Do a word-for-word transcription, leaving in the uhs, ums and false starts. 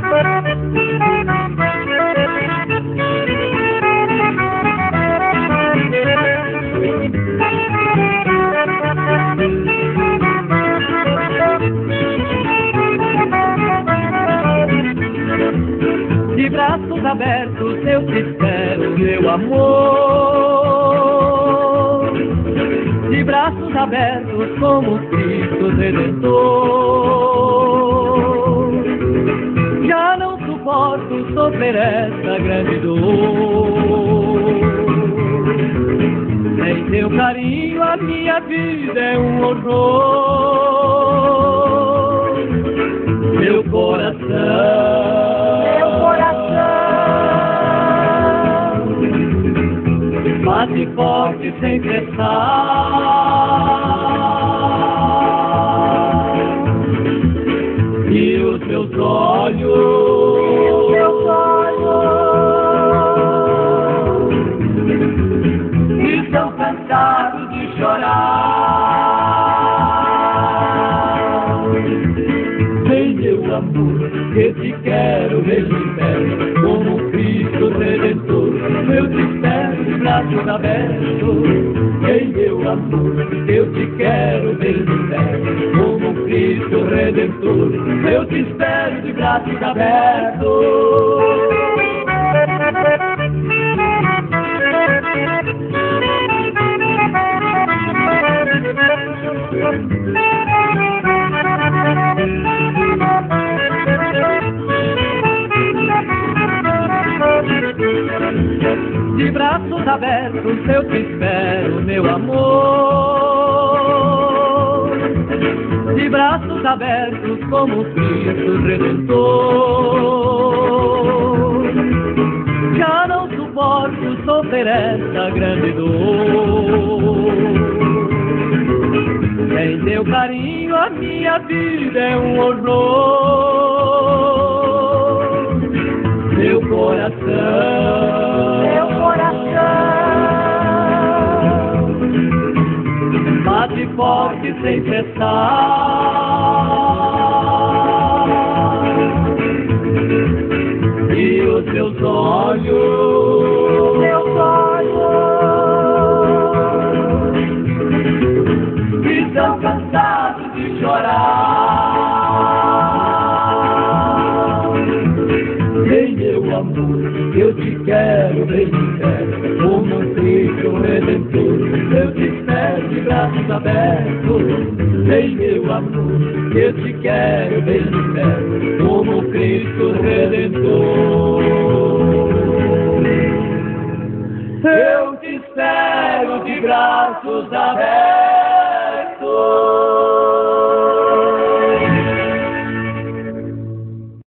De braços abertos eu te espero, meu amor. De braços abertos como Cristo Redentor. Já não suporto sofrer essa grande dor. Sem teu carinho a minha vida é um horror. Meu coração bate forte sem cessar, e os teus olhos, e os teus olhos estão cansados de chorar. Vem, meu amor, que te quero, vem de perto, como Cristo Redentor. Eu te espero de braços abertos. Vem, meu amor, eu te quero, vem de perto, como Cristo Redentor. Eu te espero de braços abertos. De braços abertos eu te espero, meu amor. De braços abertos como Cristo Redentor. Já não suporto sofrer essa grande dor. Sem teu carinho a minha vida é um horror. Meu coração, meu coração bate forte sem cessar, e os teus olhos, teus olhos estão cansados de chorar. Vem, meu amor, eu te quero, vem de perto, como Cristo Redentor. Eu te espero de braços abertos. Vem, meu amor, eu te quero, vem de perto, como Cristo Redentor. Eu te espero de braços abertos.